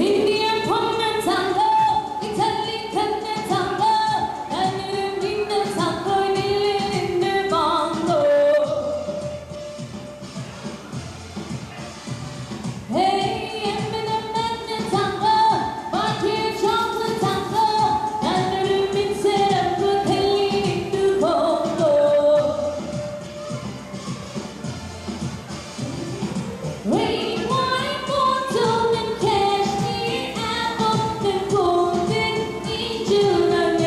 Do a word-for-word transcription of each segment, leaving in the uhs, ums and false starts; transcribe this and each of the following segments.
Indian tango, Italian tango, Nigerian tango, in the bongo. Hey, I'm in the tango, but here chocolate tango, Nigerian mix it up with Kelly in the bongo. Rain wine bottle and cashmere apple and golden angel and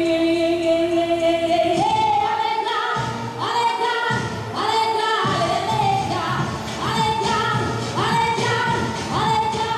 Allegra, Allegra, Allegra, Allegra, Allegra, Allegra,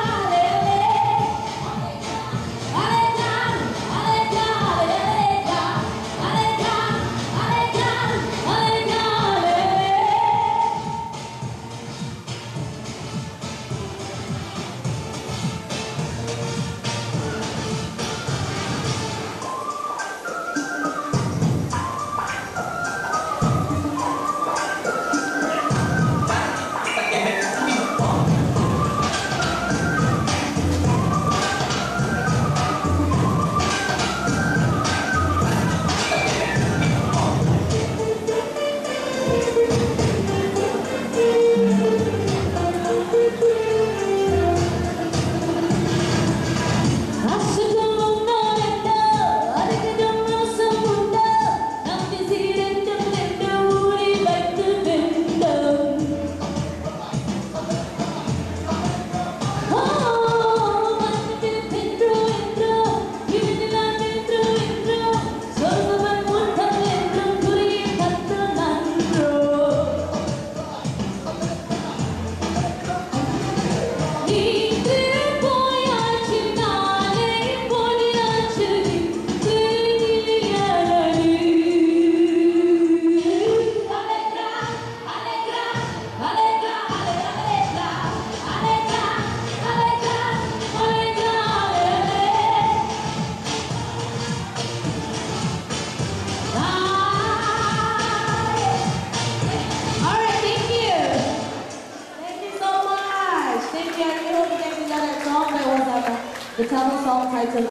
The title song title